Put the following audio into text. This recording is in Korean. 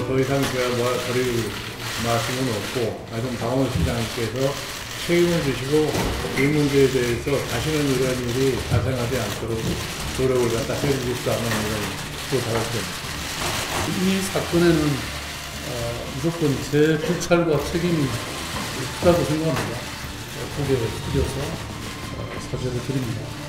더 이상 제가 뭐 드릴 말씀은 없고, 하여튼 강원도 시장님께서 책임을 지시고 이 문제에 대해서 다시는 이런 일이 발생하지 않도록 노력을 갖다 해주실 수 있는 이런 부탁드립니다. 이 사건에는 무조건 제 불찰과 책임이 있다고 생각합니다. 고개를 숙여서 사죄를 드립니다.